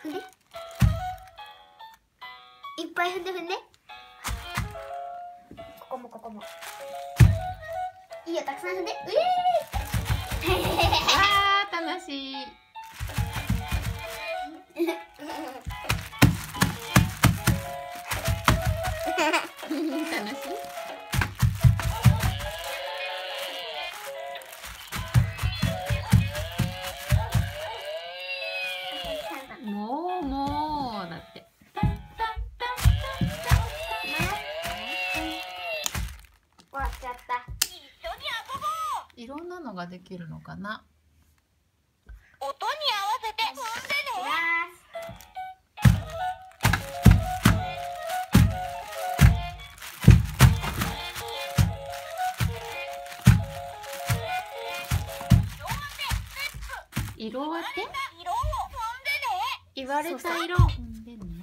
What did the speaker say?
踏んで。いっぱい踏んで踏んで。ここもここも。いいよ、たくさん踏んで。 あー、楽しい。楽しい。もうだって。 終わっちゃった。 いろんなのができるのかな。 音に合わせて踏んでね。 色当て？ 色を踏んでね。 言われた色を踏んでね。